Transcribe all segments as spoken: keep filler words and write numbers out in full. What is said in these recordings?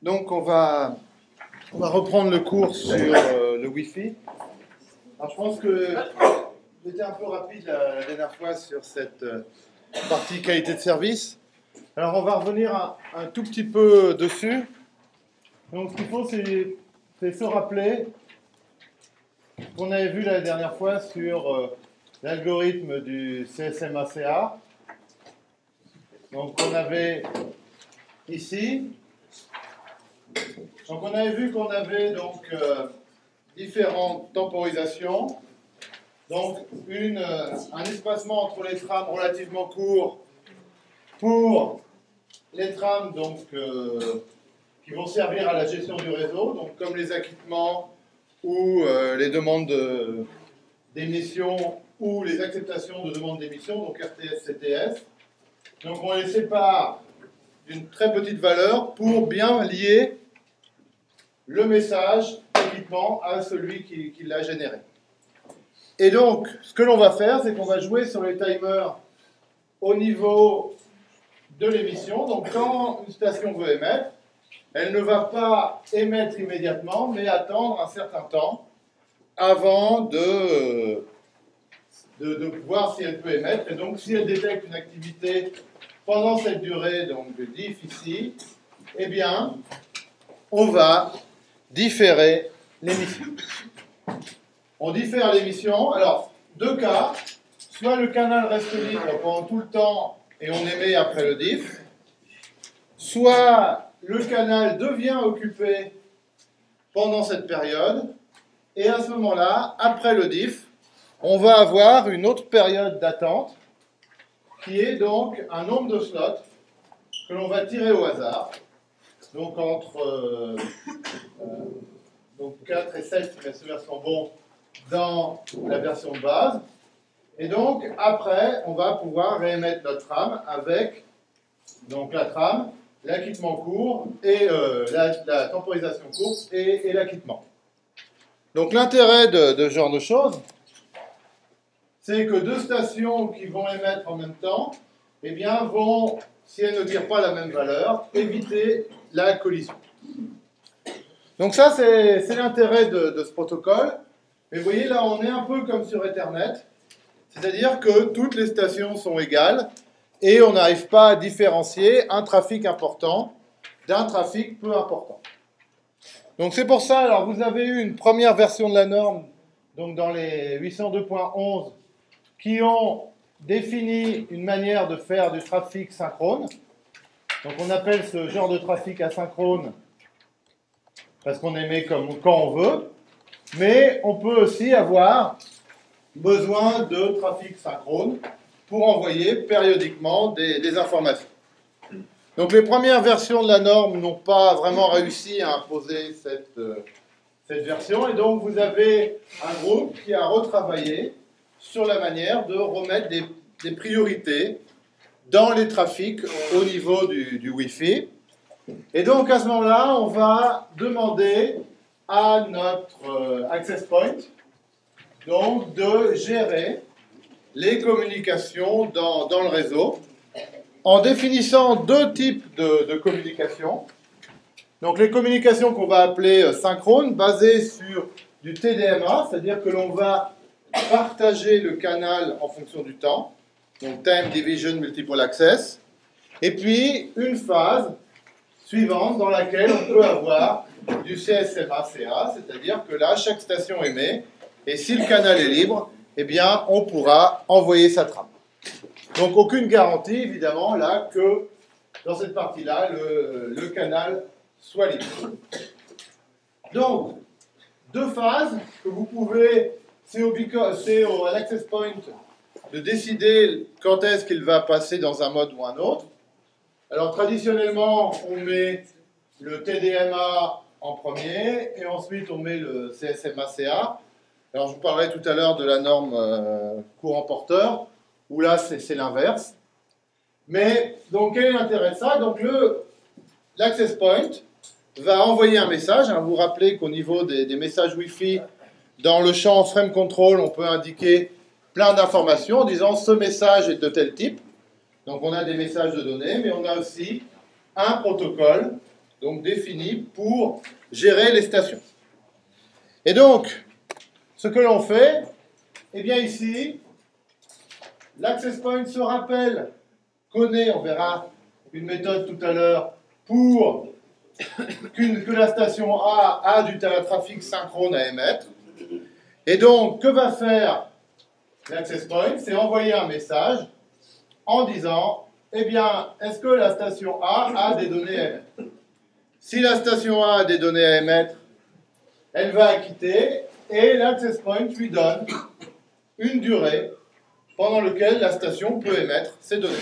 Donc on va, on va reprendre le cours sur euh, le Wi-Fi. Alors je pense que j'étais un peu rapide la, la dernière fois sur cette euh, partie qualité de service. Alors on va revenir un, un tout petit peu dessus. Donc ce qu'il faut, c'est, c'est se rappeler qu'on avait vu la dernière fois sur euh, l'algorithme du C S M A C A. Donc on avait ici. Donc on avait vu qu'on avait donc euh, différentes temporisations. Donc une, euh, un espacement entre les trames relativement court pour les trames donc, euh, qui vont servir à la gestion du réseau, donc comme les acquittements ou euh, les demandes de, d'émission ou les acceptations de demandes d'émission, donc R T S, C T S. Donc on les sépare d'une très petite valeur pour bien lier le message acquittement à celui qui, qui l'a généré. Et donc, ce que l'on va faire, c'est qu'on va jouer sur les timers au niveau de l'émission. Donc, quand une station veut émettre, elle ne va pas émettre immédiatement, mais attendre un certain temps avant de, de, de voir si elle peut émettre. Et donc, si elle détecte une activité pendant cette durée, donc de diff ici, eh bien, on va différer l'émission. On diffère l'émission. Alors, deux cas. Soit le canal reste libre pendant tout le temps et on émet après le diff. Soit le canal devient occupé pendant cette période. Et à ce moment-là, après le diff, on va avoir une autre période d'attente qui est donc un nombre de slots que l'on va tirer au hasard. Donc entre euh, euh, donc quatre et sept, si mes souvenirs sont bons, dans la version de base. Et donc, après, on va pouvoir réémettre notre trame avec donc, la trame, l'acquittement court, et euh, la, la temporisation courte et, et l'acquittement. Donc, l'intérêt de, de ce genre de choses, c'est que deux stations qui vont émettre en même temps, eh bien, vont, si elles ne tirent pas la même valeur, éviter la collision. Donc ça, c'est, c'est l'intérêt de, de ce protocole. Mais vous voyez, là, on est un peu comme sur Ethernet. C'est-à-dire que toutes les stations sont égales et on n'arrive pas à différencier un trafic important d'un trafic peu important. Donc c'est pour ça, alors vous avez eu une première version de la norme, donc dans les huit cent deux point onze, qui ont défini une manière de faire du trafic synchrone. Donc on appelle ce genre de trafic asynchrone parce qu'on émet comme quand on veut, mais on peut aussi avoir besoin de trafic synchrone pour envoyer périodiquement des, des informations. Donc les premières versions de la norme n'ont pas vraiment réussi à imposer cette, euh, cette version, et donc vous avez un groupe qui a retravaillé sur la manière de remettre des, des priorités dans les trafics au niveau du, du Wi-Fi. Et donc à ce moment-là, on va demander à notre euh, access point donc de gérer les communications dans, dans le réseau en définissant deux types de, de communications. Donc les communications qu'on va appeler euh, synchrones, basées sur du T D M A, c'est-à-dire que l'on va partager le canal en fonction du temps, donc Time Division Multiple Access, et puis une phase suivante dans laquelle on peut avoir du C S M A C A, c'est-à-dire que là, chaque station émet, et si le canal est libre, eh bien, on pourra envoyer sa trame. Donc, aucune garantie, évidemment, là, que dans cette partie-là, le, le canal soit libre. Donc, deux phases que vous pouvez, c'est au, c'est au à l'access point de décider quand est-ce qu'il va passer dans un mode ou un autre. Alors, traditionnellement, on met le T D M A en premier, et ensuite on met le C S M A C A. Alors, je vous parlerai tout à l'heure de la norme euh, courant porteur, où là, c'est, c'est l'inverse. Mais, donc, quel est l'intérêt de ça? Donc, le, l'access point va envoyer un message. Hein, vous vous rappelez qu'au niveau des, des messages Wi-Fi, dans le champ frame control, on peut indiquer plein d'informations en disant ce message est de tel type. Donc, on a des messages de données, mais on a aussi un protocole donc définie pour gérer les stations. Et donc, ce que l'on fait, eh bien ici, l'access point se rappelle, connaît, on verra une méthode tout à l'heure, pour qu'une, que la station A a du trafic synchrone à émettre. Et donc, que va faire l'access point? C'est envoyer un message en disant, eh bien, est-ce que la station A a des données à émettre? Si la station A a des données à émettre, elle va acquitter et l'access point lui donne une durée pendant laquelle la station peut émettre ses données.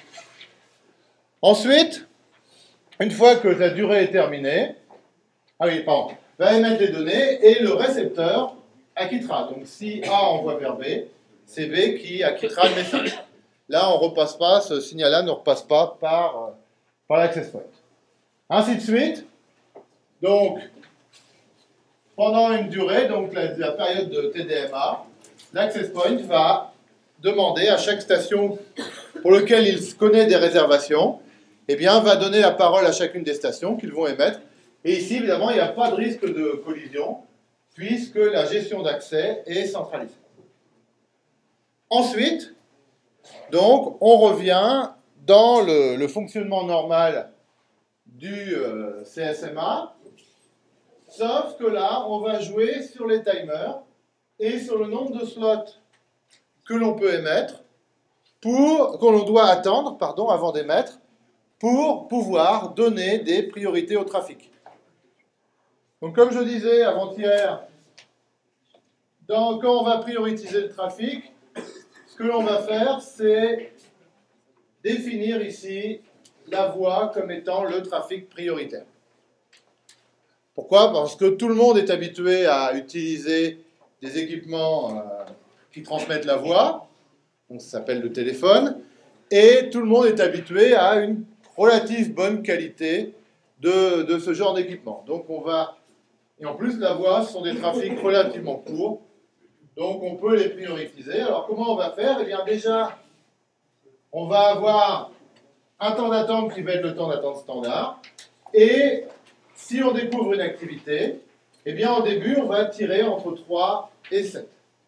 Ensuite, une fois que la durée est terminée, ah oui, pardon, va émettre les données et le récepteur acquittera. Donc si A envoie vers B, c'est B qui acquittera le message. Là, on ne repasse pas, ce signal-là ne repasse pas par, par l'access point. Ainsi de suite. Donc, pendant une durée, donc la, la période de T D M A, l'access point va demander à chaque station pour laquelle il connaît des réservations, eh bien, va donner la parole à chacune des stations qu'ils vont émettre. Et ici, évidemment, il n'y a pas de risque de collision, puisque la gestion d'accès est centralisée. Ensuite, donc, on revient dans le, le fonctionnement normal du euh, C S M A, sauf que là, on va jouer sur les timers et sur le nombre de slots que l'on peut émettre, pour, que l'on doit attendre, pardon, avant d'émettre, pour pouvoir donner des priorités au trafic. Donc, comme je disais avant-hier, quand on va prioriser le trafic, ce que l'on va faire, c'est définir ici la voie comme étant le trafic prioritaire. Pourquoi? Parce que tout le monde est habitué à utiliser des équipements euh, qui transmettent la voix, donc ça s'appelle le téléphone, et tout le monde est habitué à une relative bonne qualité de, de ce genre d'équipement. Donc on va, et en plus la voix, ce sont des trafics relativement courts, donc on peut les prioriser. Alors comment on va faire? Eh bien déjà, on va avoir un temps d'attente qui va être le temps d'attente standard, et si on découvre une activité, eh bien au début on va tirer entre trois et sept.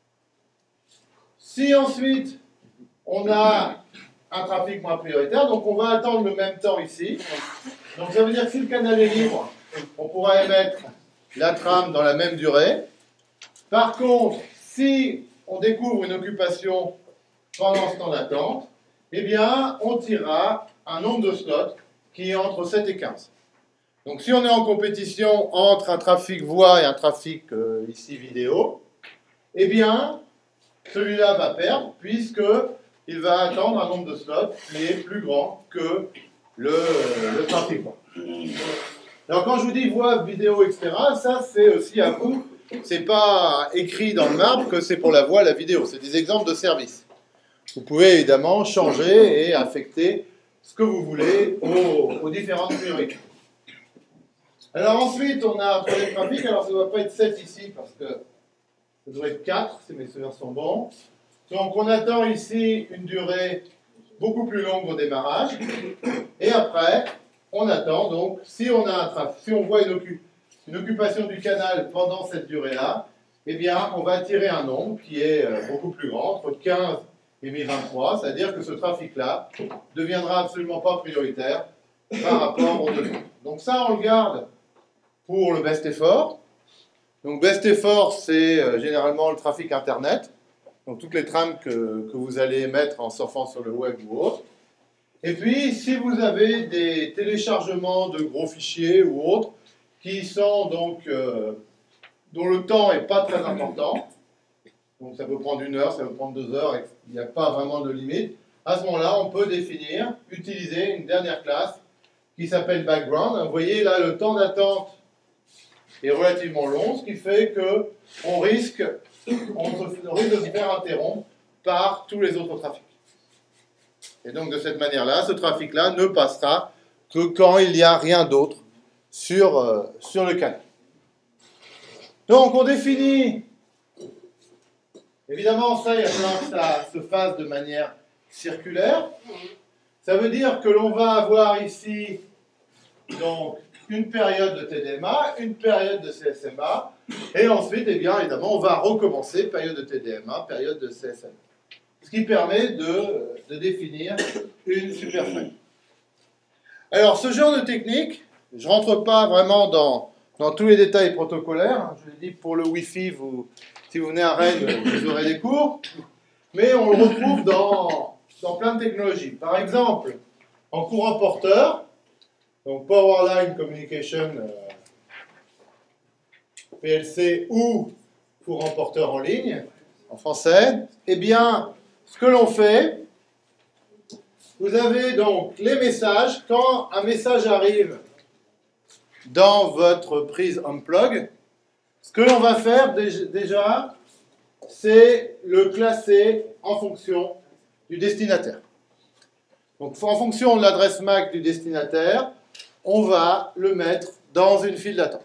Si ensuite on a un trafic moins prioritaire, donc on va attendre le même temps ici. Donc ça veut dire que si le canal est libre, on pourra émettre la trame dans la même durée. Par contre, si on découvre une occupation pendant ce temps d'attente, eh bien on tirera un nombre de slots qui est entre sept et quinze. Donc si on est en compétition entre un trafic voix et un trafic euh, ici vidéo, eh bien celui-là va perdre puisque il va attendre un nombre de slots qui est plus grand que le, le trafic voix. Alors quand je vous dis voix, vidéo, et cetera, ça c'est aussi à vous, c'est pas écrit dans le marbre que c'est pour la voix, la vidéo, c'est des exemples de services. Vous pouvez évidemment changer et affecter ce que vous voulez aux, aux différentes priorités. Alors ensuite, on a pour les trafics, alors ça ne doit pas être sept ici parce que ça doit être quatre si mes souvenirs sont bons. Donc on attend ici une durée beaucoup plus longue au démarrage. Et après, on attend donc, si on a un trafic, si on voit une, occup une occupation du canal pendant cette durée-là, eh bien on va tirer un nombre qui est beaucoup plus grand, entre quinze et vingt-trois, c'est-à-dire que ce trafic-là ne deviendra absolument pas prioritaire par rapport aux deux. Donc ça, on le garde pour le best effort. Donc best effort, c'est euh, généralement le trafic Internet. Donc toutes les trames que, que vous allez émettre en surfant sur le web ou autre. Et puis, si vous avez des téléchargements de gros fichiers ou autres, qui sont donc, euh, dont le temps n'est pas très important, donc ça peut prendre une heure, ça peut prendre deux heures, il n'y a pas vraiment de limite, à ce moment-là, on peut définir, utiliser une dernière classe qui s'appelle background. Vous voyez là, le temps d'attente est relativement long, ce qui fait qu'on risque, on risque de se faire interrompre par tous les autres trafics. Et donc de cette manière-là, ce trafic-là ne passera que quand il n'y a rien d'autre sur, euh, sur le canal. Donc on définit, évidemment ça, il va falloir que ça se fasse de manière circulaire. Ça veut dire que l'on va avoir ici donc une période de T D M A, une période de C S M A, et ensuite, eh bien, évidemment, on va recommencer période de T D M A, période de C S M A. Ce qui permet de, de définir une superframe. Alors, ce genre de technique, je ne rentre pas vraiment dans, dans tous les détails protocolaires. Je l'ai dit, pour le Wi-Fi, vous, si vous venez à Rennes, vous aurez des cours. Mais on le retrouve dans, dans plein de technologies. Par exemple, en courant porteur, donc Powerline Communication euh, P L C ou courant porteur en ligne, en français, eh bien, ce que l'on fait, vous avez donc les messages. Quand un message arrive dans votre prise Unplug, ce que l'on va faire déjà, c'est le classer en fonction du destinataire. Donc, en fonction de l'adresse M A C du destinataire, on va le mettre dans une file d'attente.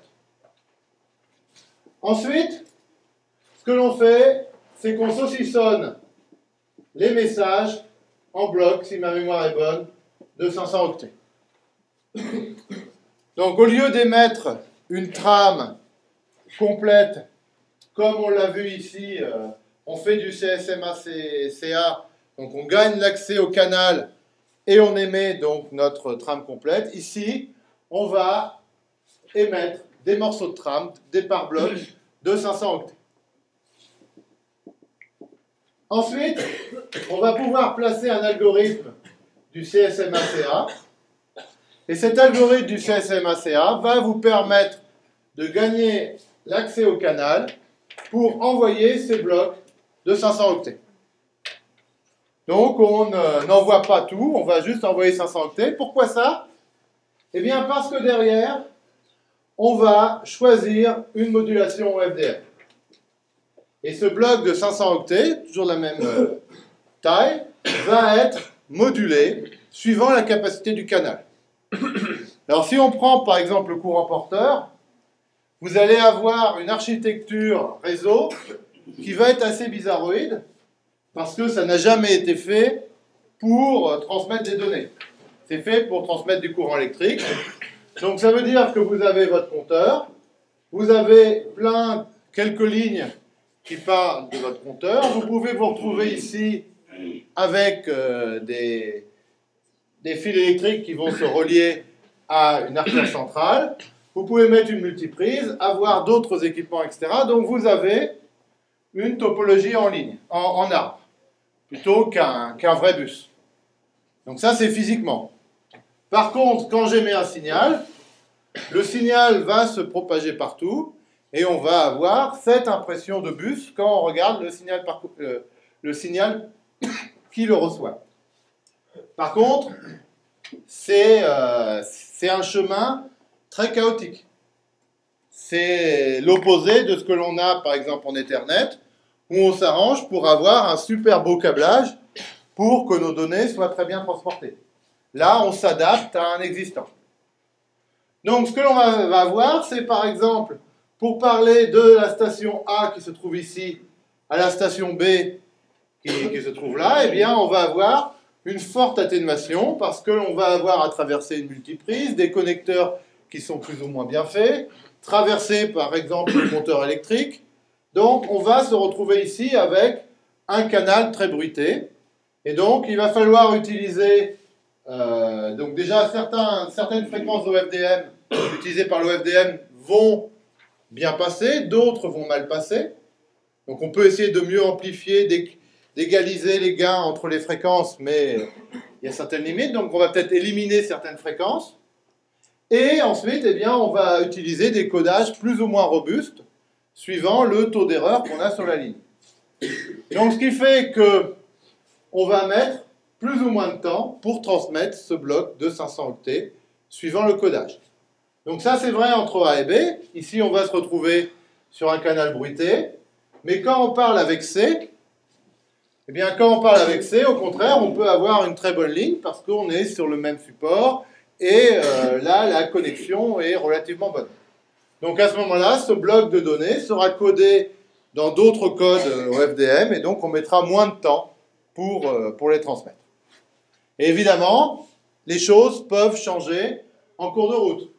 Ensuite, ce que l'on fait, c'est qu'on saucissonne les messages en bloc, si ma mémoire est bonne, de cinq cents octets. Donc, au lieu d'émettre une trame complète, comme on l'a vu ici, euh, on fait du C S M A C A, donc on gagne l'accès au canal et on émet donc notre trame complète. Ici, on va émettre des morceaux de trame, des par blocs de cinq cents octets. Ensuite, on va pouvoir placer un algorithme du C S M A C A. Et cet algorithme du C S M A C A va vous permettre de gagner l'accès au canal pour envoyer ces blocs de cinq cents octets. Donc, on n'envoie pas tout, on va juste envoyer cinq cents octets. Pourquoi ça? Eh bien, parce que derrière, on va choisir une modulation O F D M. Et ce bloc de cinq cents octets, toujours la même euh, taille, va être modulé suivant la capacité du canal. Alors, si on prend par exemple le courant porteur, vous allez avoir une architecture réseau qui va être assez bizarroïde parce que ça n'a jamais été fait pour euh, transmettre des données. C'est fait pour transmettre du courant électrique. Donc, ça veut dire que vous avez votre compteur, vous avez plein, quelques lignes qui parlent de votre compteur. Vous pouvez vous retrouver ici avec euh, des, des fils électriques qui vont se relier à une artère centrale. Vous pouvez mettre une multiprise, avoir d'autres équipements, et cetera. Donc vous avez une topologie en ligne, en, en arbre, plutôt qu'un qu'un vrai bus. Donc ça, c'est physiquement. Par contre, quand j'émets un signal, le signal va se propager partout. Et on va avoir cette impression de bus quand on regarde le signal, par, euh, le signal qui le reçoit. Par contre, c'est euh, un chemin très chaotique. C'est l'opposé de ce que l'on a, par exemple, en Ethernet, où on s'arrange pour avoir un super beau câblage pour que nos données soient très bien transportées. Là, on s'adapte à un existant. Donc, ce que l'on va, va avoir, c'est par exemple, pour parler de la station A qui se trouve ici, à la station B qui, qui se trouve là, eh bien, on va avoir une forte atténuation parce que l'on va avoir à traverser une multiprise, des connecteurs qui sont plus ou moins bien faits, traverser par exemple le compteur électrique. Donc, on va se retrouver ici avec un canal très bruité. Et donc, il va falloir utiliser euh, donc déjà certains, certaines fréquences O F D M utilisées par l'O F D M vont bien passer, d'autres vont mal passer. Donc on peut essayer de mieux amplifier, d'égaliser les gains entre les fréquences, mais il y a certaines limites, donc on va peut-être éliminer certaines fréquences. Et ensuite, eh bien, on va utiliser des codages plus ou moins robustes, suivant le taux d'erreur qu'on a sur la ligne. Donc ce qui fait que on va mettre plus ou moins de temps pour transmettre ce bloc de cinq cents octets, suivant le codage. Donc ça, c'est vrai entre A et B. Ici, on va se retrouver sur un canal bruité. Mais quand on parle avec C, eh bien, quand on parle avec C, au contraire, on peut avoir une très bonne ligne parce qu'on est sur le même support et euh, là, la connexion est relativement bonne. Donc à ce moment-là, ce bloc de données sera codé dans d'autres codes O F D M et donc on mettra moins de temps pour, euh, pour les transmettre. Et évidemment, les choses peuvent changer en cours de route.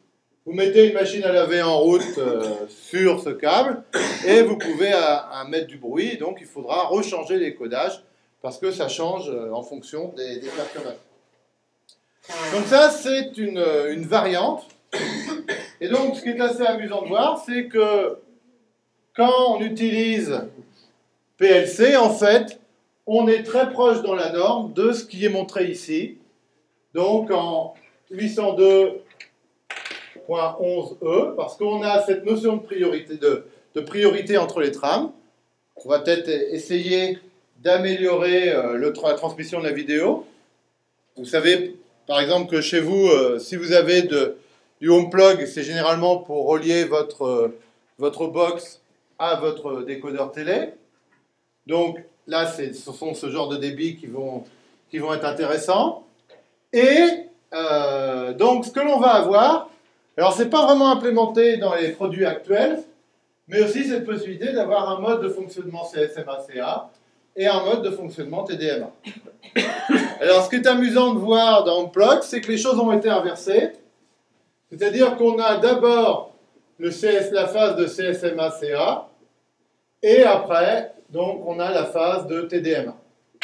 vous mettez une machine à laver en route euh, sur ce câble et vous pouvez à, à mettre du bruit, donc il faudra rechanger les codages parce que ça change euh, en fonction des, des perturbations. Donc ça, c'est une, une variante. Et donc, ce qui est assez amusant de voir, c'est que quand on utilise P L C, en fait, on est très proche dans la norme de ce qui est montré ici. Donc, en huit cent deux point onze E, parce qu'on a cette notion de priorité, de, de priorité entre les trames. On va peut-être essayer d'améliorer euh, le, la transmission de la vidéo. Vous savez, par exemple, que chez vous, euh, si vous avez de, du home plug, c'est généralement pour relier votre, euh, votre box à votre décodeur télé. Donc là, ce sont ce genre de débits qui vont, qui vont être intéressants. Et euh, donc, ce que l'on va avoir, alors c'est pas vraiment implémenté dans les produits actuels, mais aussi cette possibilité d'avoir un mode de fonctionnement C S M A C A et un mode de fonctionnement T D M A. Alors, ce qui est amusant de voir dans HomePlug, c'est que les choses ont été inversées. C'est-à-dire qu'on a d'abord le C S, la phase de C S M A C A, et après, donc, on a la phase de T D M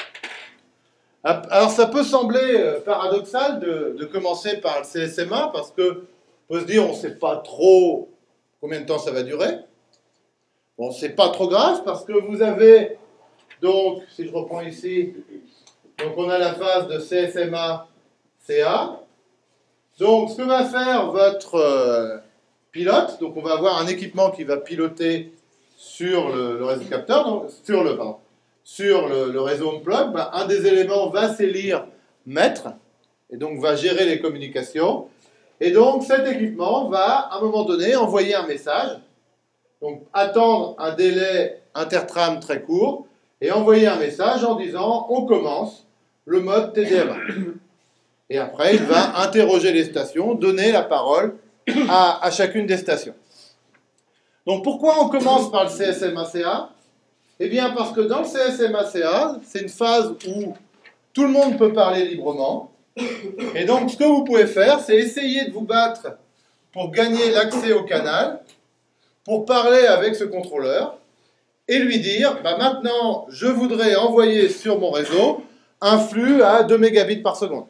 A. Alors, ça peut sembler paradoxal de, de commencer par le C S M A, parce qu'on peut se dire, on ne sait pas trop combien de temps ça va durer. Bon, c'est pas trop grave, parce que vous avez, donc, si je reprends ici, donc on a la phase de C S M A C A. Donc, ce que va faire votre euh, pilote, donc on va avoir un équipement qui va piloter sur le, le réseau capteur, donc, sur le, pardon, sur le, le réseau HomePlug, ben, un des éléments va s'élire maître, et donc va gérer les communications. Et donc, cet équipement va, à un moment donné, envoyer un message, donc attendre un délai intertram très court, et envoyer un message en disant « on commence le mode T D M A ». Et après, il va interroger les stations, donner la parole à, à chacune des stations. Donc pourquoi on commence par le C S M A C A? Eh bien parce que dans le C S M A C A, c'est une phase où tout le monde peut parler librement. Et donc ce que vous pouvez faire, c'est essayer de vous battre pour gagner l'accès au canal, pour parler avec ce contrôleur, et lui dire, bah maintenant, je voudrais envoyer sur mon réseau un flux à deux mégabits par seconde.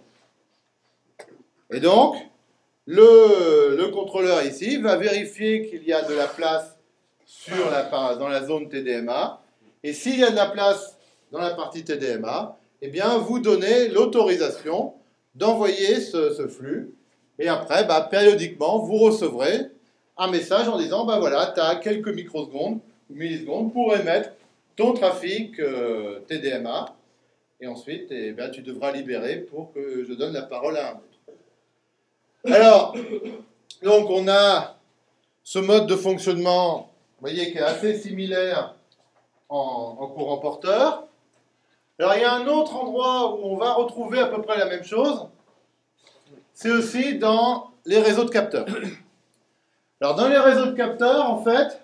Et donc, le, le contrôleur ici va vérifier qu'il y a de la place sur la, dans la zone T D M A. Et s'il y a de la place dans la partie T D M A, eh bien, vous donnez l'autorisation d'envoyer ce, ce flux. Et après, bah, périodiquement, vous recevrez un message en disant, bah voilà, tu as quelques microsecondes ou millisecondes pour émettre ton trafic euh, T D M A. Et ensuite, eh bien, tu devras libérer pour que je donne la parole à un autre. Alors, donc on a ce mode de fonctionnement, vous voyez, qui est assez similaire en, en courant porteur. Alors, il y a un autre endroit où on va retrouver à peu près la même chose, c'est aussi dans les réseaux de capteurs. Alors, dans les réseaux de capteurs, en fait,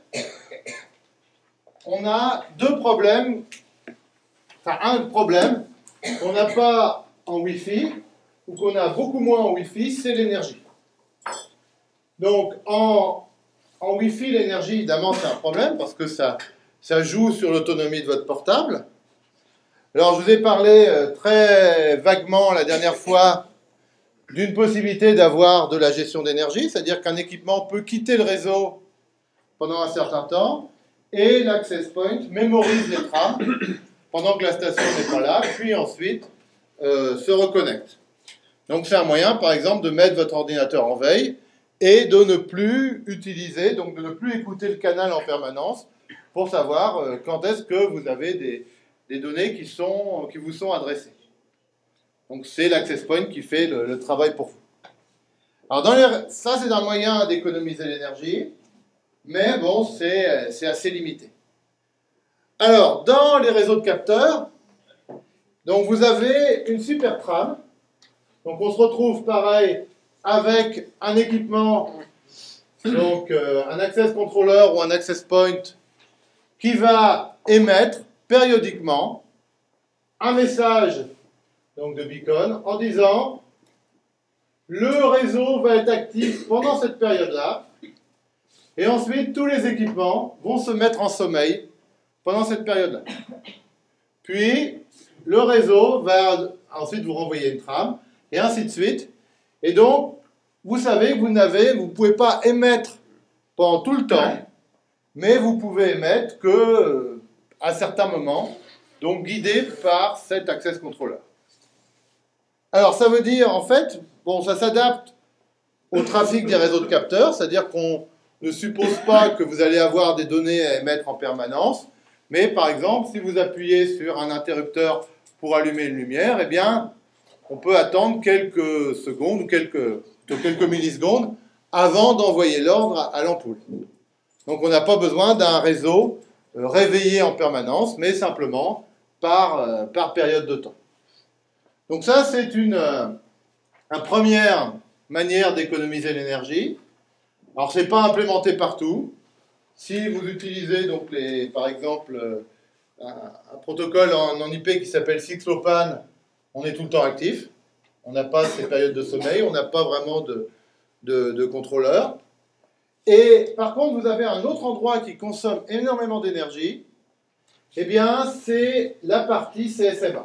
on a deux problèmes, enfin un problème qu'on n'a pas en Wi-Fi, ou qu'on a beaucoup moins en Wi-Fi, c'est l'énergie. Donc, en, en Wi-Fi, l'énergie, évidemment, c'est un problème, parce que ça, ça joue sur l'autonomie de votre portable. Alors, je vous ai parlé euh, très vaguement la dernière fois d'une possibilité d'avoir de la gestion d'énergie, c'est-à-dire qu'un équipement peut quitter le réseau pendant un certain temps, et l'access point mémorise les trames pendant que la station n'est pas là, puis ensuite euh, se reconnecte. Donc c'est un moyen, par exemple, de mettre votre ordinateur en veille et de ne plus utiliser, donc de ne plus écouter le canal en permanence pour savoir euh, quand est-ce que vous avez des, des données qui, sont, qui vous sont adressées. Donc c'est l'access point qui fait le, le travail pour vous. Alors dans les, ça c'est un moyen d'économiser l'énergie, mais bon, c'est, c'est assez limité. Alors, dans les réseaux de capteurs, donc vous avez une super trame. Donc on se retrouve pareil avec un équipement, donc euh, un access controller ou un access point qui va émettre périodiquement un message donc de beacon en disant le réseau va être actif pendant cette période-là, et ensuite tous les équipements vont se mettre en sommeil pendant cette période-là. Puis, le réseau va ensuite vous renvoyer une trame, et ainsi de suite. Et donc, vous savez que vous n'avez, vous ne pouvez pas émettre pendant tout le temps, mais vous pouvez émettre que euh, à certains moments, donc guidé par cet access controller. Alors, ça veut dire, en fait, bon, ça s'adapte au trafic des réseaux de capteurs, c'est-à-dire qu'on ne suppose pas que vous allez avoir des données à émettre en permanence, mais par exemple, si vous appuyez sur un interrupteur pour allumer une lumière, eh bien, on peut attendre quelques secondes ou quelques, quelques millisecondes avant d'envoyer l'ordre à l'ampoule. Donc on n'a pas besoin d'un réseau euh, réveillé en permanence, mais simplement par, euh, par période de temps. Donc ça, c'est une, euh, une première manière d'économiser l'énergie. Alors, ce n'est pas implémenté partout. Si vous utilisez, donc les, par exemple, euh, un, un protocole en, en I P qui s'appelle six lopan, on est tout le temps actif. On n'a pas ces périodes de sommeil, on n'a pas vraiment de, de, de contrôleur. Et par contre, vous avez un autre endroit qui consomme énormément d'énergie. Eh bien, c'est la partie C S M A.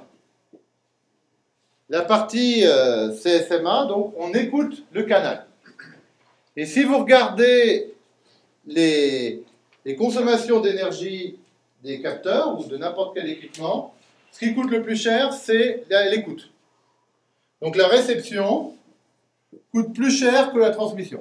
La partie euh, C S M A, donc, on écoute le canal. Et si vous regardez les, les consommations d'énergie des capteurs ou de n'importe quel équipement, ce qui coûte le plus cher, c'est l'écoute. Donc la réception coûte plus cher que la transmission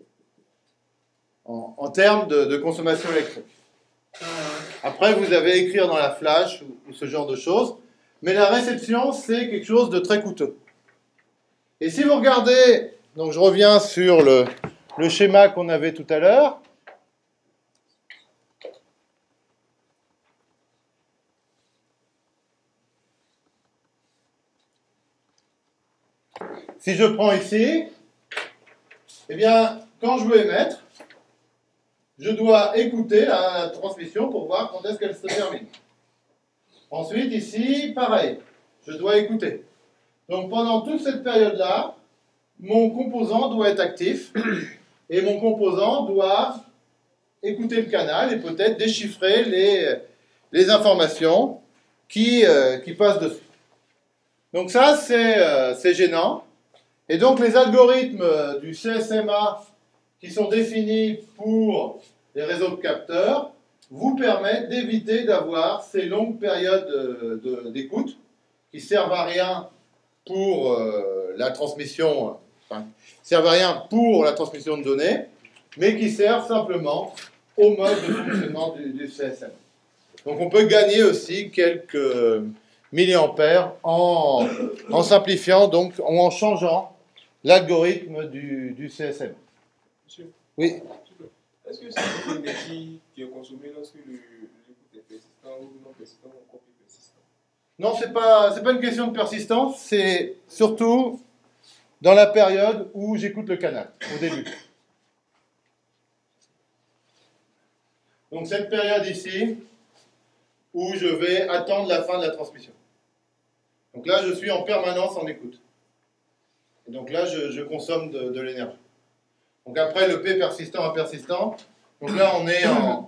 en, en termes de, de consommation électrique. Après, vous avez à écrire dans la flash ou, ou ce genre de choses, mais la réception, c'est quelque chose de très coûteux. Et si vous regardez, donc je reviens sur le, le schéma qu'on avait tout à l'heure. Si je prends ici, eh bien, quand je veux émettre, je dois écouter la transmission pour voir quand est-ce qu'elle se termine. Ensuite, ici, pareil, je dois écouter. Donc, pendant toute cette période-là, mon composant doit être actif et mon composant doit écouter le canal et peut-être déchiffrer les, les informations qui, euh, qui passent dessus. Donc ça, c'est euh, c'est gênant. Et donc, les algorithmes du C S M A qui sont définis pour les réseaux de capteurs vous permettent d'éviter d'avoir ces longues périodes d'écoute qui servent à rien pour euh, la transmission, enfin, servent à rien pour la transmission de données, mais qui servent simplement au mode de fonctionnement du, du C S M A. Donc, on peut gagner aussi quelques milliampères en, en simplifiant, donc en changeant l'algorithme du, du C S M. Monsieur, oui. Est-ce que c'est l'énergie qui est consommée lorsque l'écoute est persistant ou non persistant ou encore plus persistant? Non, ce n'est pas, c'est pas une question de persistance, c'est surtout dans la période où j'écoute le canal, au début. Donc cette période ici, où je vais attendre la fin de la transmission. Donc là, je suis en permanence en écoute. Et donc là, je, je consomme de, de l'énergie. Donc après, le P persistant à persistant. Donc là, on est en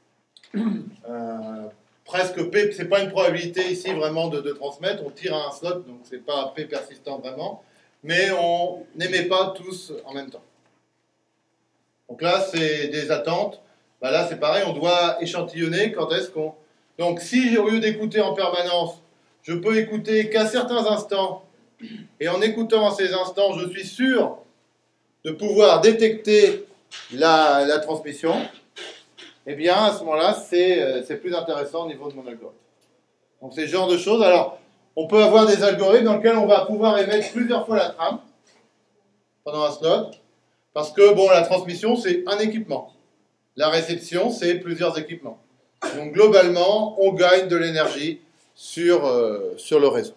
euh, presque P. C'est pas une probabilité ici vraiment de, de transmettre. On tire à un slot, donc c'est pas P persistant vraiment. Mais on n'émet pas tous en même temps. Donc là, c'est des attentes. Ben là, c'est pareil, on doit échantillonner quand est-ce qu'on... Donc si, au lieu d'écouter en permanence, je peux écouter qu'à certains instants, et en écoutant à ces instants, je suis sûr de pouvoir détecter la, la transmission, eh bien, à ce moment-là, c'est, c'est plus intéressant au niveau de mon algorithme. Donc, c'est ce genre de choses. Alors, on peut avoir des algorithmes dans lesquels on va pouvoir émettre plusieurs fois la trame pendant un slot, parce que, bon, la transmission, c'est un équipement. La réception, c'est plusieurs équipements. Donc, globalement, on gagne de l'énergie sur, euh, sur le réseau.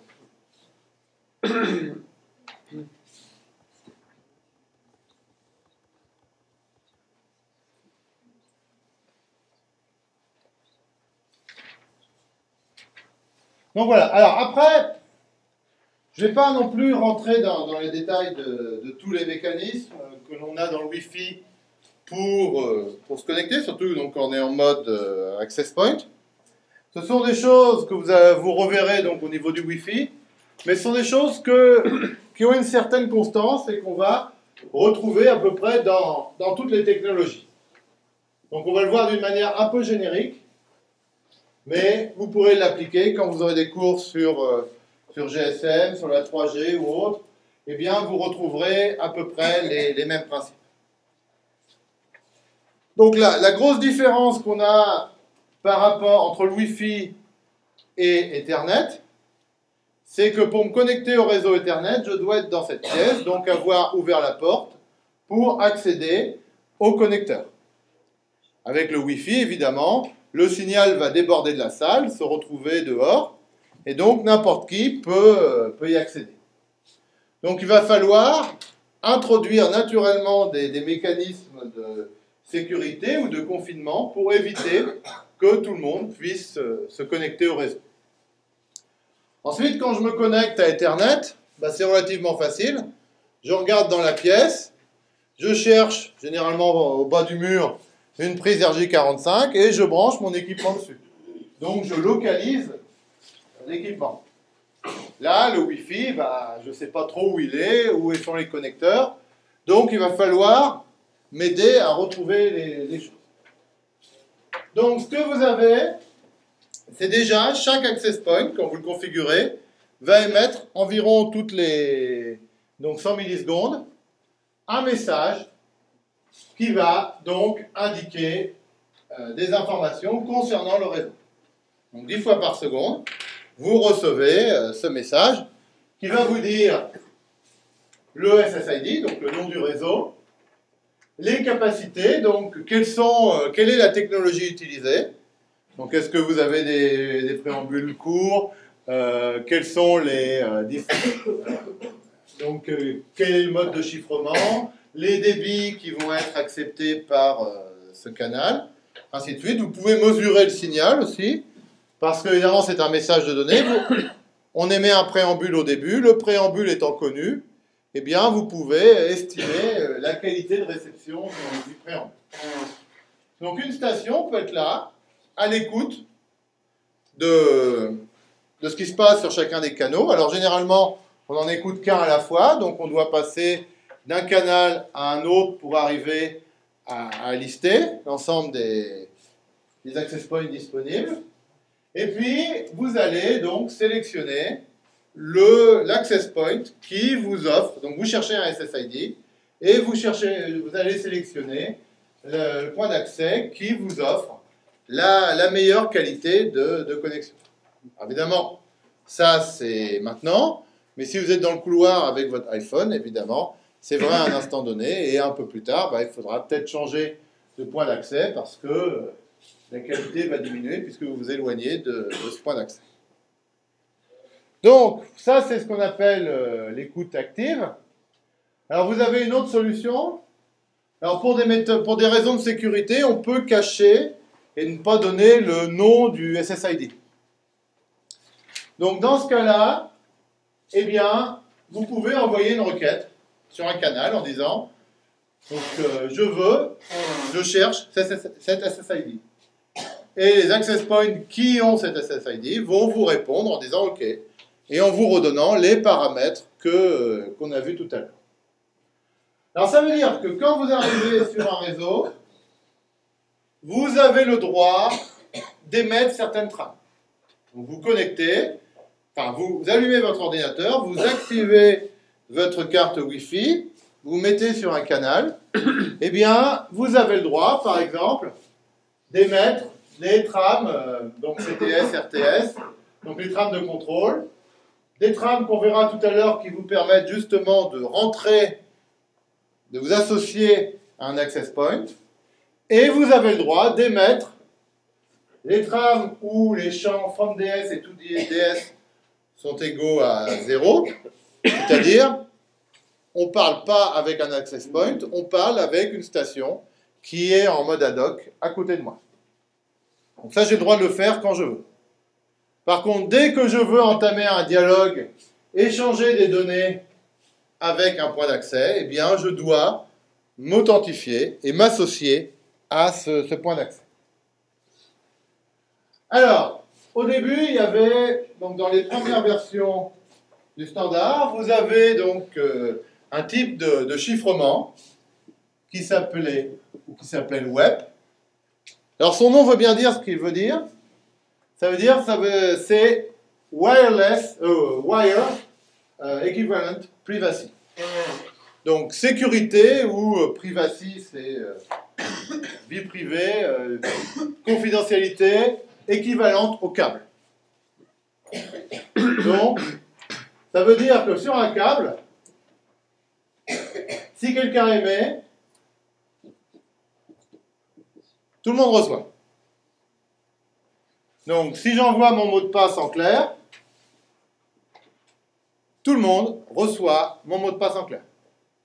Donc voilà, alors après, Je ne vais pas non plus rentrer dans, dans les détails de, de tous les mécanismes que l'on a dans le Wi-Fi pour, euh, pour se connecter, surtout donc, quand on est en mode euh, access point. Ce sont des choses que vous, avez, vous reverrez donc, au niveau du Wi-Fi, mais ce sont des choses que, qui ont une certaine constance et qu'on va retrouver à peu près dans, dans toutes les technologies. Donc on va le voir d'une manière un peu générique, mais vous pourrez l'appliquer quand vous aurez des cours sur... Euh, sur G S M, sur la trois G ou autre, eh bien, vous retrouverez à peu près les, les mêmes principes. Donc, la, la grosse différence qu'on a par rapport entre le Wi-Fi et Ethernet, c'est que pour me connecter au réseau Ethernet, je dois être dans cette pièce, donc avoir ouvert la porte pour accéder au connecteur. Avec le Wi-Fi, évidemment, le signal va déborder de la salle, se retrouver dehors, et donc, n'importe qui peut, peut y accéder. Donc, il va falloir introduire naturellement des, des mécanismes de sécurité ou de confinement pour éviter que tout le monde puisse se connecter au réseau. Ensuite, quand je me connecte à Ethernet, bah, c'est relativement facile. Je regarde dans la pièce, je cherche, généralement au bas du mur, une prise R J quarante-cinq et je branche mon équipement dessus. Donc, je localise l'équipement. Là, le Wi-Fi, bah, je ne sais pas trop où il est, où sont les connecteurs. Donc, il va falloir m'aider à retrouver les, les choses. Donc, ce que vous avez, c'est déjà, chaque access point, quand vous le configurez, va émettre environ toutes les donc cent millisecondes un message qui va donc indiquer euh, des informations concernant le réseau. Donc, dix fois par seconde, vous recevez euh, ce message qui va vous dire le S S I D, donc le nom du réseau, les capacités, donc quelles sont, euh, quelle est la technologie utilisée, donc est-ce que vous avez des, des préambules courts, euh, quels sont les euh, donc euh, quel est le mode de chiffrement, les débits qui vont être acceptés par euh, ce canal, ainsi de suite. Vous pouvez mesurer le signal aussi. Parce que, évidemment, c'est un message de données. On émet un préambule au début. Le préambule étant connu, eh bien, vous pouvez estimer la qualité de réception du préambule. Donc, une station peut être là, à l'écoute de, de ce qui se passe sur chacun des canaux. Alors, généralement, on n'en écoute qu'un à la fois. Donc, on doit passer d'un canal à un autre pour arriver à, à lister l'ensemble des, des access points disponibles. Et puis, vous allez donc sélectionner l'access point qui vous offre, donc vous cherchez un S S I D, et vous, cherchez, vous allez sélectionner le, le point d'accès qui vous offre la, la meilleure qualité de, de connexion. Alors, évidemment, ça c'est maintenant, mais si vous êtes dans le couloir avec votre iPhone, évidemment, c'est vrai à un instant donné, et un peu plus tard, bah, il faudra peut-être changer de point d'accès parce que la qualité va diminuer puisque vous vous éloignez de, de ce point d'accès. Donc, ça, c'est ce qu'on appelle euh, l'écoute active. Alors, vous avez une autre solution. Alors, pour des, méthodes, pour des raisons de sécurité, on peut cacher et ne pas donner le nom du S S I D. Donc, dans ce cas-là, eh bien, vous pouvez envoyer une requête sur un canal en disant donc, euh, je veux, je cherche cet S S I D. Et les access points qui ont cet S S I D vont vous répondre en disant OK, et en vous redonnant les paramètres que, euh, qu'on a vus tout à l'heure. Alors ça veut dire que quand vous arrivez sur un réseau, vous avez le droit d'émettre certaines trames. Donc vous connectez, enfin vous allumez votre ordinateur, vous activez votre carte Wi-Fi, vous mettez sur un canal, eh bien vous avez le droit, par exemple, d'émettre les trames, euh, donc C T S, R T S, donc les trames de contrôle, des trames qu'on verra tout à l'heure qui vous permettent justement de rentrer, de vous associer à un access point, et vous avez le droit d'émettre les trames où les champs from D S et to D S sont égaux à zéro, c'est-à-dire on ne parle pas avec un access point, on parle avec une station qui est en mode ad hoc à côté de moi. Donc ça, j'ai le droit de le faire quand je veux. Par contre, dès que je veux entamer un dialogue échanger des données avec un point d'accès, eh bien, je dois m'authentifier et m'associer à ce, ce point d'accès. Alors, au début, il y avait, donc dans les premières versions du standard, vous avez donc euh, un type de, de chiffrement qui s'appelait ou qui s'appelle W E P. Alors, son nom veut bien dire ce qu'il veut dire. Ça veut dire, ça veut, c'est Wireless, euh, Wire euh, Equivalent Privacy. Donc, sécurité ou euh, privacy, c'est euh, vie privée, euh, confidentialité équivalente au câble. Donc, ça veut dire que sur un câble, si quelqu'un émet, tout le monde reçoit. Donc, si j'envoie mon mot de passe en clair, tout le monde reçoit mon mot de passe en clair.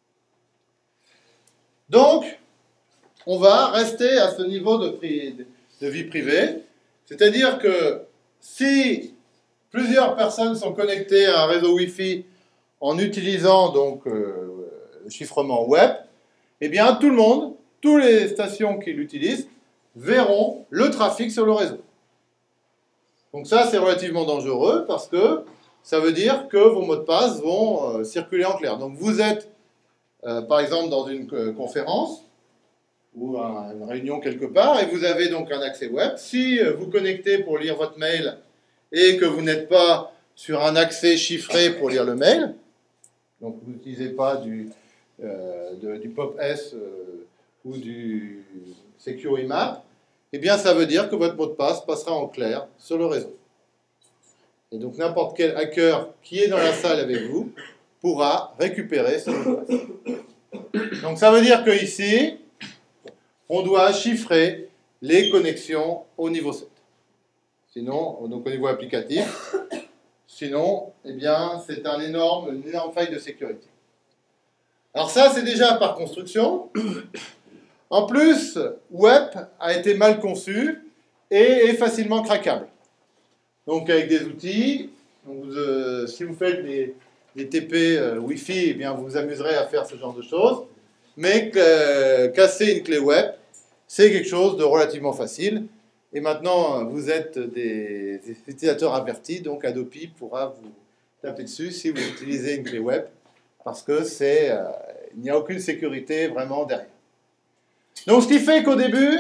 Donc, on va rester à ce niveau de, pri de vie privée, c'est-à-dire que si plusieurs personnes sont connectées à un réseau Wi-Fi en utilisant donc euh, le chiffrement W E P, eh bien tout le monde, toutes les stations qui l'utilisent, verront le trafic sur le réseau. Donc ça, c'est relativement dangereux parce que ça veut dire que vos mots de passe vont euh, circuler en clair. Donc vous êtes, euh, par exemple, dans une euh, conférence ou à une réunion quelque part, et vous avez donc un accès web. Si euh, vous connectez pour lire votre mail et que vous n'êtes pas sur un accès chiffré pour lire le mail, donc vous n'utilisez pas du, euh, de, du P O P S euh, ou du Secure I M A P, eh bien ça veut dire que votre mot de passe passera en clair sur le réseau. Et donc n'importe quel hacker qui est dans la salle avec vous pourra récupérer ce mot de passe. Donc ça veut dire qu'ici, on doit chiffrer les connexions au niveau sept. Sinon, donc au niveau applicatif, sinon, eh bien, c'est un énorme, une énorme faille de sécurité. Alors ça, c'est déjà par construction. En plus, W E P a été mal conçu et est facilement craquable. Donc avec des outils, donc, euh, si vous faites des, des T P euh, Wi-Fi, eh bien, vous vous amuserez à faire ce genre de choses. Mais euh, casser une clé W E P, c'est quelque chose de relativement facile. Et maintenant, vous êtes des, des utilisateurs avertis, donc Adobe pourra vous taper dessus si vous utilisez une clé W E P, parce que c'est, euh, il n'y a aucune sécurité vraiment derrière. Donc, ce qui fait qu'au début,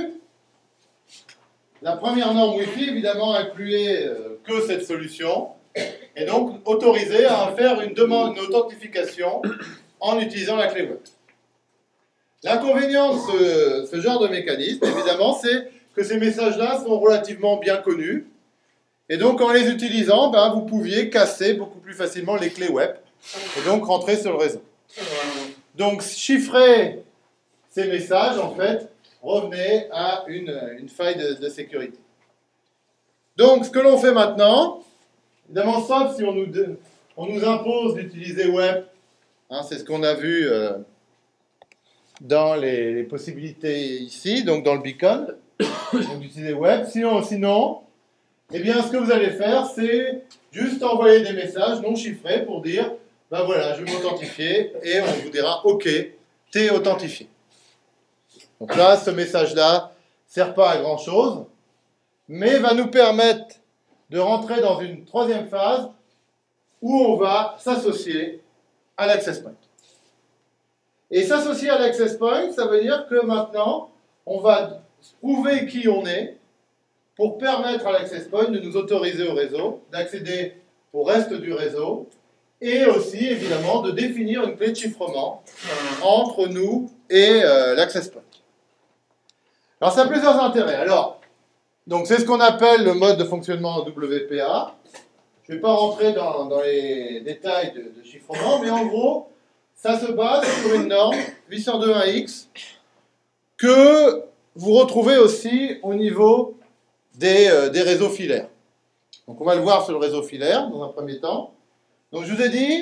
la première norme Wi-Fi, évidemment, incluait euh, que cette solution, et donc autorisait à faire une demande, une authentification en utilisant la clé W E P. L'inconvénient de ce, ce genre de mécanisme, évidemment, c'est que ces messages-là sont relativement bien connus. Et donc, en les utilisant, ben, vous pouviez casser beaucoup plus facilement les clés W E P et donc rentrer sur le réseau. Donc, chiffrer ces messages, en fait, revenait à une, une faille de, de sécurité. Donc, ce que l'on fait maintenant, évidemment, sauf si on nous, on nous impose d'utiliser W E P, hein, c'est ce qu'on a vu euh, dans les, les possibilités ici, donc dans le beacon, donc d'utiliser W E P. Sinon, sinon, eh bien, ce que vous allez faire, c'est juste envoyer des messages non chiffrés pour dire, ben voilà, je vais m'authentifier, et on vous dira, ok, t'es authentifié. Donc là, ce message-là ne sert pas à grand-chose, mais va nous permettre de rentrer dans une troisième phase où on va s'associer à l'access point. Et s'associer à l'access point, ça veut dire que maintenant, on va prouver qui on est pour permettre à l'access point de nous autoriser au réseau, d'accéder au reste du réseau, et aussi, évidemment, de définir une clé de chiffrement entre nous et euh, l'access point. Alors, ça a plusieurs intérêts. Alors, donc c'est ce qu'on appelle le mode de fonctionnement W P A. Je ne vais pas rentrer dans, dans les détails de, de chiffrement, mais en gros, ça se base sur une norme huit cent deux point un X que vous retrouvez aussi au niveau des, euh, des réseaux filaires. Donc on va le voir sur le réseau filaire dans un premier temps. Donc je vous ai dit,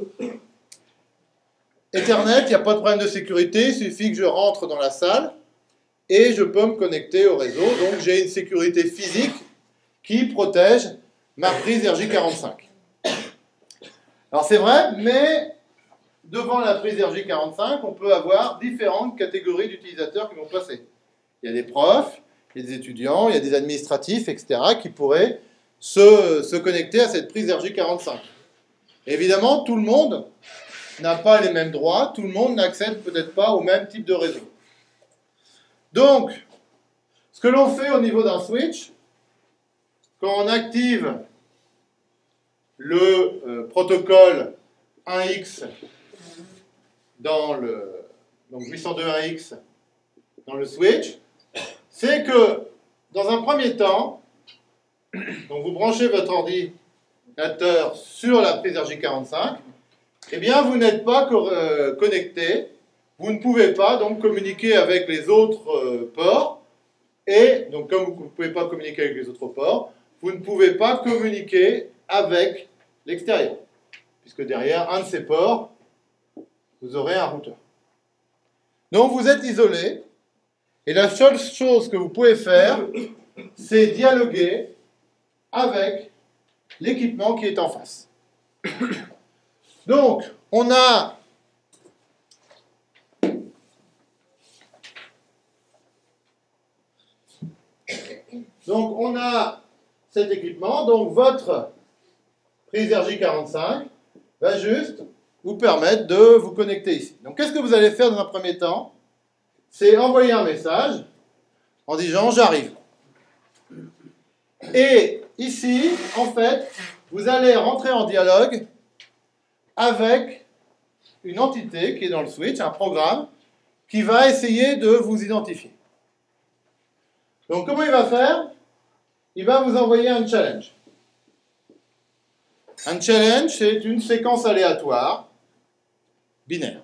Ethernet, il n'y a pas de problème de sécurité, il suffit que je rentre dans la salle et je peux me connecter au réseau. Donc j'ai une sécurité physique qui protège ma prise R J quarante-cinq. Alors c'est vrai, mais devant la prise R J quarante-cinq, on peut avoir différentes catégories d'utilisateurs qui vont passer. Il y a des profs, il y a des étudiants, il y a des administratifs, et cetera, qui pourraient se, se connecter à cette prise R J quarante-cinq. Évidemment, tout le monde n'a pas les mêmes droits, tout le monde n'accède peut-être pas au même type de réseau. Donc, ce que l'on fait au niveau d'un switch, quand on active le euh, protocole un X dans le donc huit cent deux point un X dans le switch, c'est que dans un premier temps, donc vous branchez votre ordinateur sur la prise R J quarante-cinq, eh bien vous n'êtes pas co euh, connecté, vous ne pouvez pas donc communiquer avec les autres euh, ports, et donc comme vous ne pouvez pas communiquer avec les autres ports, vous ne pouvez pas communiquer avec l'extérieur, puisque derrière un de ces ports, vous aurez un routeur. Donc vous êtes isolé, et la seule chose que vous pouvez faire, c'est dialoguer avec l'équipement qui est en face. Donc, on a donc on a cet équipement, donc votre prise R J quarante-cinq va juste vous permettre de vous connecter ici. Donc qu'est-ce que vous allez faire dans un premier temps? C'est envoyer un message en disant j'arrive. Et ici, en fait, vous allez rentrer en dialogue avec une entité qui est dans le switch, un programme, qui va essayer de vous identifier. Donc comment il va faire? Il va vous envoyer un challenge. Un challenge, c'est une séquence aléatoire, binaire.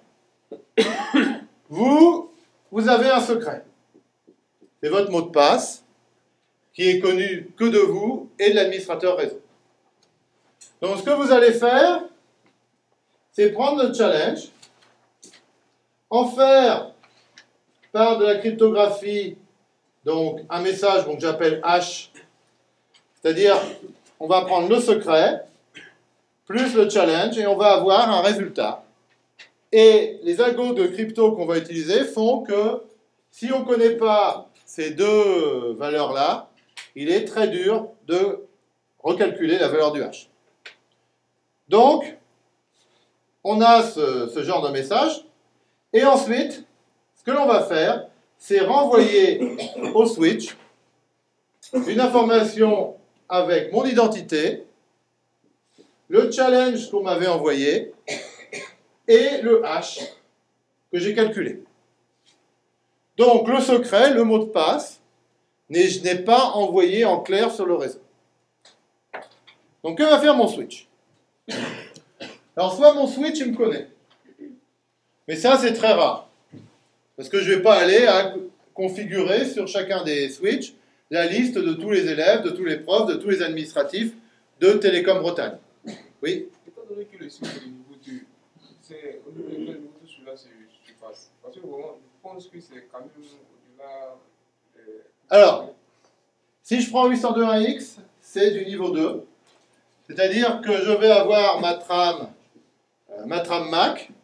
Vous, vous avez un secret. C'est votre mot de passe, qui est connu que de vous et de l'administrateur réseau. Donc ce que vous allez faire, c'est prendre le challenge, en faire par de la cryptographie, donc un message que j'appelle hash, c'est-à-dire on va prendre le secret, plus le challenge, et on va avoir un résultat. Et les algos de crypto qu'on va utiliser font que si on ne connaît pas ces deux valeurs-là, il est très dur de recalculer la valeur du hash. Donc, on a ce, ce genre de message, et ensuite, ce que l'on va faire, c'est renvoyer au switch une information avec mon identité, le challenge qu'on m'avait envoyé, et le hash que j'ai calculé. Donc, le secret, le mot de passe, je n'ai pas envoyé en clair sur le réseau. Donc, que va faire mon switch? Alors, soit mon switch, il me connaît. Mais ça, c'est très rare. Parce que je ne vais pas aller à configurer sur chacun des switches la liste de tous les élèves, de tous les profs, de tous les administratifs de Télécom Bretagne. Oui? Étant donné que le switch est au niveau deux, c'est au niveau de quel niveau de celui-là tu passes? Parce que vraiment, je pense que c'est quand même au-delà. Euh, Alors, si je prends huit cent deux point un X, c'est du niveau deux. C'est-à-dire que je vais avoir ma trame, euh, ma trame M A C.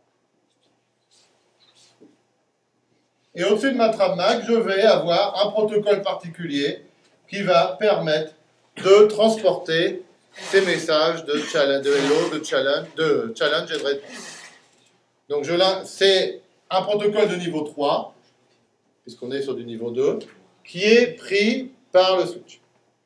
Et au-dessus de ma trame M A C, je vais avoir un protocole particulier qui va permettre de transporter ces messages de challenge, de hello, de challenge, de challenge et de réponse. Donc c'est un protocole de niveau trois, puisqu'on est sur du niveau deux, qui est pris par le switch.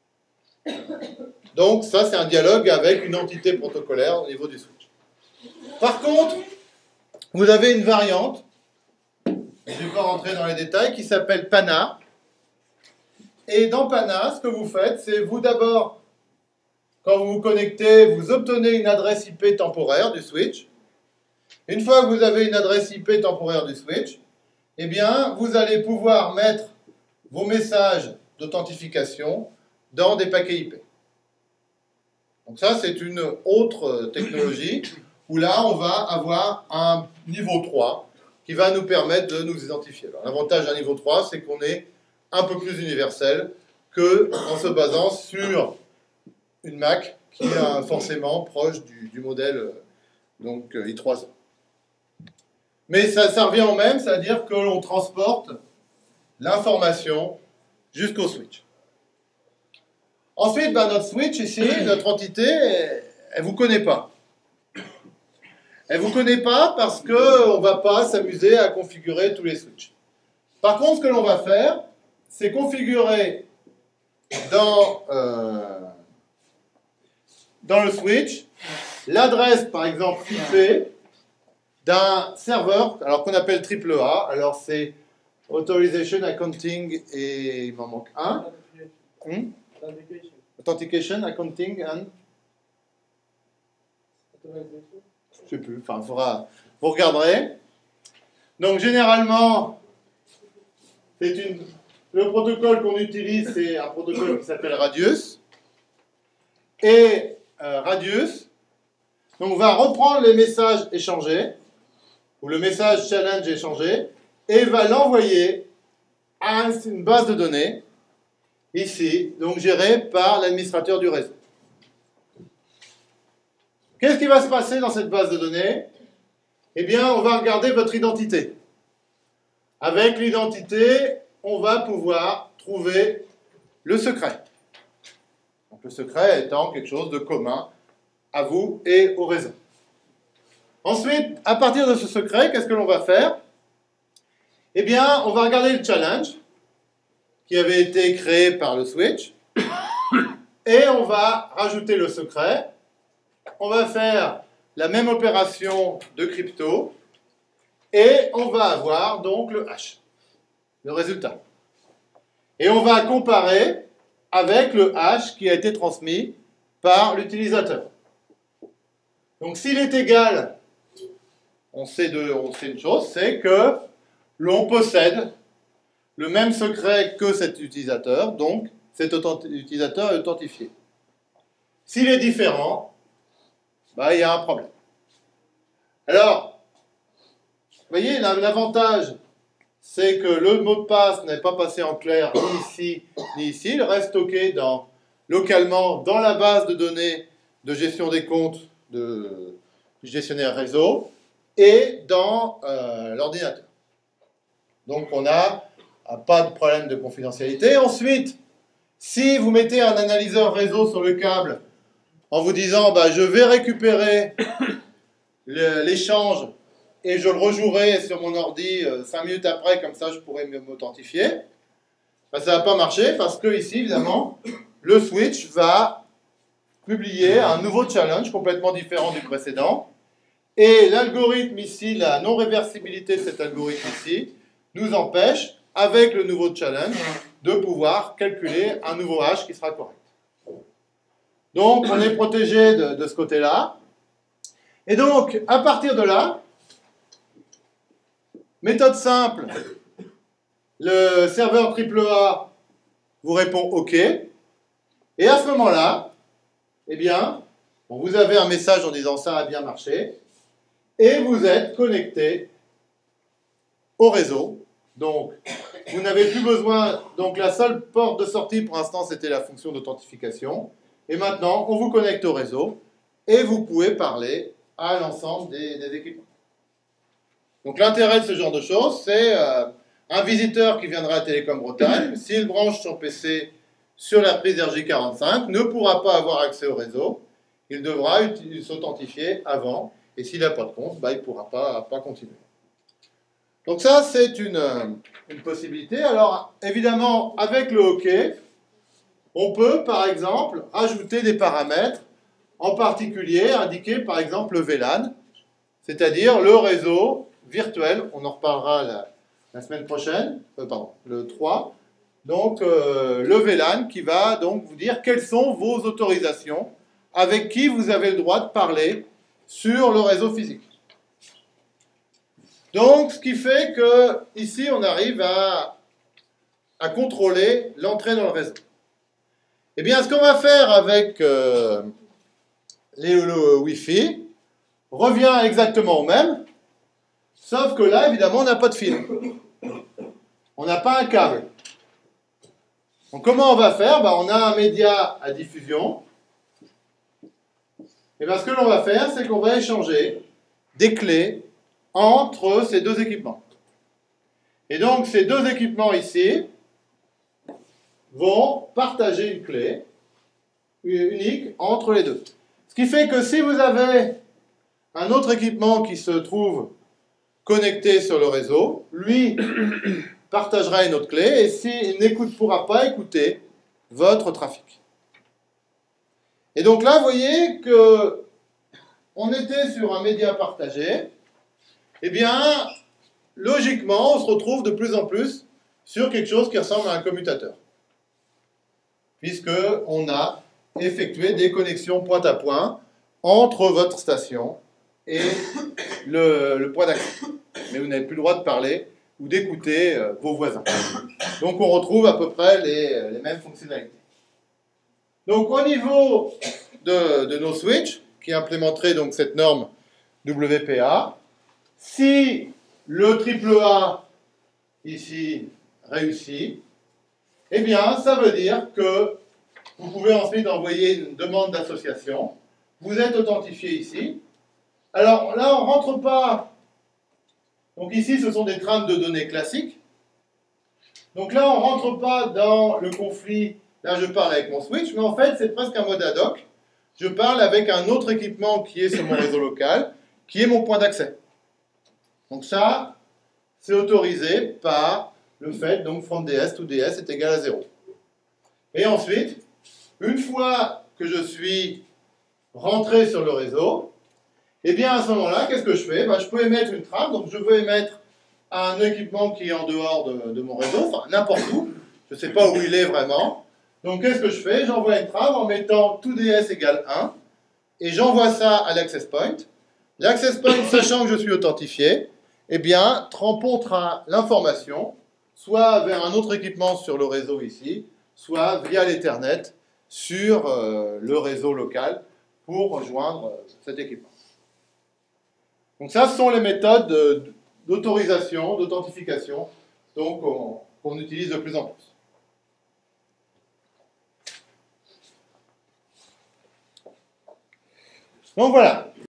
Donc ça, c'est un dialogue avec une entité protocolaire au niveau du switch. Par contre, vous avez une variante, je ne vais pas rentrer dans les détails, qui s'appelle PANA. Et dans PANA, ce que vous faites, c'est vous d'abord, quand vous vous connectez, vous obtenez une adresse I P temporaire du switch. Une fois que vous avez une adresse I P temporaire du switch, eh bien, vous allez pouvoir mettre vos messages d'authentification dans des paquets I P. Donc ça, c'est une autre technologie où là, on va avoir un niveau trois qui va nous permettre de nous identifier. L'avantage d'un niveau trois, c'est qu'on est un peu plus universel qu'en se basant sur une M A C qui est forcément proche du, du modèle euh, donc, euh, I trois E. Mais ça, ça revient au même, c'est-à-dire que l'on transporte l'information jusqu'au switch. Ensuite, ben, notre switch ici, notre entité, elle ne vous connaît pas. Elle ne vous connaît pas parce qu'on ne va pas s'amuser à configurer tous les switches. Par contre, ce que l'on va faire, c'est configurer dans, euh, dans le switch l'adresse, par exemple, I P d'un serveur, alors qu'on appelle triple A. Alors, c'est Authorization, Accounting, et il m'en manque un. Hmm? Authentication, Accounting, and... Je ne sais plus, enfin, il faudra... Vous regarderez. Donc, généralement, c'est une... le protocole qu'on utilise, c'est un protocole qui s'appelle Radius. Et euh, Radius, donc, on va reprendre les messages échangés, ou le message challenge échangé, et va l'envoyer à une base de données, ici, donc gérée par l'administrateur du réseau. Qu'est-ce qui va se passer dans cette base de données? Eh bien, on va regarder votre identité. Avec l'identité, on va pouvoir trouver le secret. Donc, le secret étant quelque chose de commun à vous et au réseau. Ensuite, à partir de ce secret, qu'est-ce que l'on va faire? Eh bien, on va regarder le challenge qui avait été créé par le switch et on va rajouter le secret. On va faire la même opération de crypto et on va avoir donc le hash, le résultat. Et on va comparer avec le hash qui a été transmis par l'utilisateur. Donc s'il est égal, on sait, de, on sait une chose, c'est que l'on possède le même secret que cet utilisateur, donc cet utilisateur est authentifié. S'il est différent, bah, il y a un problème. Alors, vous voyez, l'avantage, c'est que le mot de passe n'est pas passé en clair ni ici, ni ici. Il reste stocké dans, localement dans la base de données de gestion des comptes de, du gestionnaire réseau et dans euh, l'ordinateur. Donc, on n'a pas de problème de confidentialité. Ensuite, si vous mettez un analyseur réseau sur le câble en vous disant bah, je vais récupérer l'échange et je le rejouerai sur mon ordi cinq minutes après, comme ça je pourrai m'authentifier, bah, ça ne va pas marcher parce que ici, évidemment, le switch va publier un nouveau challenge complètement différent du précédent. Et l'algorithme ici, la non-réversibilité de cet algorithme ici, nous empêche, avec le nouveau challenge, de pouvoir calculer un nouveau hash qui sera correct. Donc, on est protégé de, de ce côté-là. Et donc, à partir de là, méthode simple, le serveur triple A vous répond OK. Et à ce moment-là, eh bien, bon, vous avez un message en disant ça a bien marché. Et vous êtes connecté au réseau. Donc, vous n'avez plus besoin. Donc, la seule porte de sortie pour l'instant, c'était la fonction d'authentification. Et maintenant, on vous connecte au réseau et vous pouvez parler à l'ensemble des, des équipements. Donc, l'intérêt de ce genre de choses, c'est euh, un visiteur qui viendra à Télécom Bretagne, s'il branche son P C sur la prise R J quarante-cinq, ne pourra pas avoir accès au réseau. Il devra s'authentifier avant. Et s'il n'a pas de compte, bah, il ne pourra pas, pas continuer. Donc ça, c'est une, une possibilité. Alors, évidemment, avec le OK, on peut, par exemple, ajouter des paramètres, en particulier indiquer, par exemple, le V LAN, c'est-à-dire le réseau virtuel. On en reparlera la, la semaine prochaine, euh, pardon, le trois. Donc, euh, le V LAN qui va donc vous dire quelles sont vos autorisations, avec qui vous avez le droit de parler sur le réseau physique. Donc, ce qui fait que ici, on arrive à, à contrôler l'entrée dans le réseau. Eh bien, ce qu'on va faire avec euh, les, le Wi-Fi revient exactement au même, sauf que là, évidemment, on n'a pas de fil. On n'a pas un câble. Donc, comment on va faire? Ben, on a un média à diffusion. Et bien ce que l'on va faire, c'est qu'on va échanger des clés entre ces deux équipements. Et donc ces deux équipements ici vont partager une clé unique entre les deux. Ce qui fait que si vous avez un autre équipement qui se trouve connecté sur le réseau, lui partagera une autre clé et s'il ne pourra pas écouter votre trafic. Et donc là, vous voyez que on était sur un média partagé. Eh bien, logiquement, on se retrouve de plus en plus sur quelque chose qui ressemble à un commutateur, puisqu'on a effectué des connexions point à point entre votre station et le, le point d'accès. Mais vous n'avez plus le droit de parler ou d'écouter euh, vos voisins. Donc on retrouve à peu près les, les mêmes fonctionnalités. Donc au niveau de, de nos switches, qui implémenteraient donc cette norme W P A, si le triple A ici réussit, eh bien ça veut dire que vous pouvez ensuite envoyer une demande d'association. Vous êtes authentifié ici. Alors là, on ne rentre pas. Donc ici, ce sont des trames de données classiques. Donc là, on ne rentre pas dans le conflit. Là, je parle avec mon switch, mais en fait, c'est presque un mode ad hoc. Je parle avec un autre équipement qui est sur mon réseau local, qui est mon point d'accès. Donc ça, c'est autorisé par le fait, donc from D S to D S est égal à zéro. Et ensuite, une fois que je suis rentré sur le réseau, eh bien à ce moment-là, qu'est-ce que je fais? Ben, je peux émettre une trame, donc je veux émettre un équipement qui est en dehors de, de mon réseau, enfin n'importe où, je ne sais pas où il est vraiment. Donc qu'est-ce que je fais? J'envoie une trame en mettant tout D S égale un, et j'envoie ça à l'access point. L'access point, sachant que je suis authentifié, eh bien transportera l'information, soit vers un autre équipement sur le réseau ici, soit via l'Ethernet sur euh, le réseau local pour rejoindre euh, cet équipement. Donc ça, ce sont les méthodes d'autorisation, d'authentification, donc qu'on qu'on utilise de plus en plus. Donc voilà.